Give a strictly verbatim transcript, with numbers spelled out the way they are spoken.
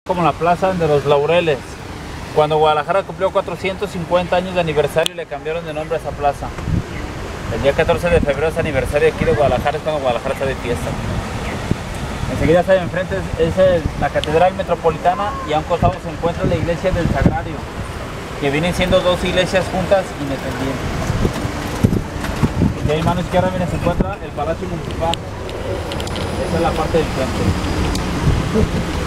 Como la Plaza de los Laureles. Cuando Guadalajara cumplió cuatrocientos cincuenta años de aniversario, le cambiaron de nombre a esa plaza. El día catorce de febrero es aniversario aquí de Guadalajara, es cuando Guadalajara está de fiesta. Enseguida está enfrente es, es la Catedral Metropolitana y a un costado se encuentra la Iglesia del Sagrario, que vienen siendo dos iglesias juntas independientes. Y ahí a mano izquierda viene, se encuentra el Palacio Municipal. Esa es la parte del frente.